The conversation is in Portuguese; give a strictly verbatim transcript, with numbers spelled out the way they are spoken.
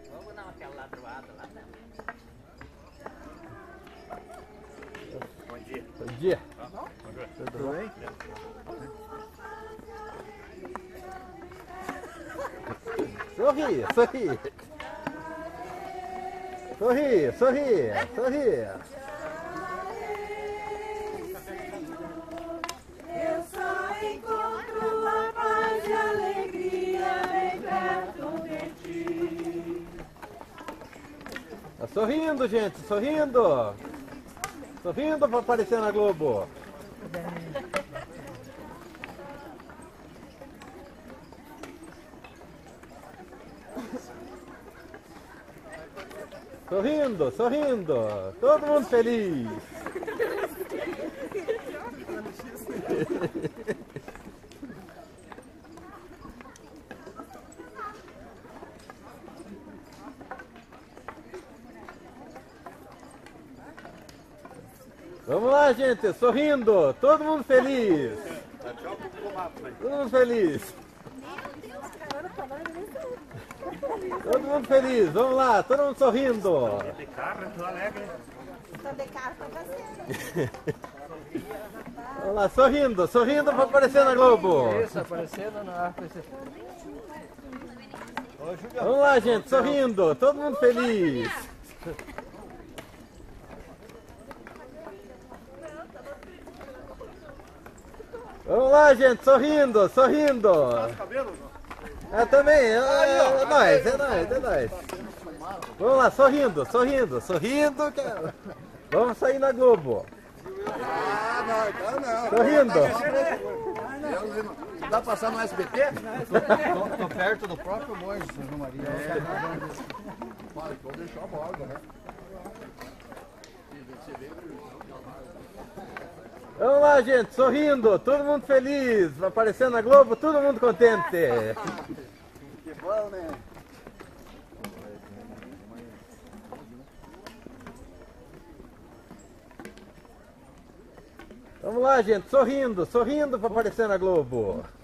Vamos dar aquela ladroada lá também. Bom dia. Bom dia. Bom? Tudo bem? Sorri, sorri. Sorri, sorri, sorri. Eu só encontro a paz e a alegria bem perto de ti. Tá sorrindo, gente, sorrindo. Sorrindo para aparecer na Globo. Sorrindo, sorrindo. Todo mundo feliz. Vamos lá, gente, sorrindo. Todo mundo feliz. Todo mundo feliz. Todo mundo feliz, vamos lá, todo mundo sorrindo. De carro, tô alegre. Tô de carro pra você. Vamos lá, sorrindo, sorrindo para aparecer na Globo. Isso, aparecendo na... Vamos lá, gente, sorrindo, todo mundo feliz. Vamos lá, gente, sorrindo, sorrindo. É também, é, é, é nóis, é nóis, é nóis. Vamos lá, sorrindo, sorrindo, sorrindo. que é- Vamos sair na Globo. Ah, não, não. Sorrindo. Dá pra passar no S B T? Tô, tô perto do próprio Borges, São Maria. Olha, vou deixar a borda, né? Vamos lá, gente, sorrindo, todo mundo feliz, aparecendo na Globo, todo mundo contente. Que bom, né? Vamos lá, gente, sorrindo, sorrindo para aparecer na Globo.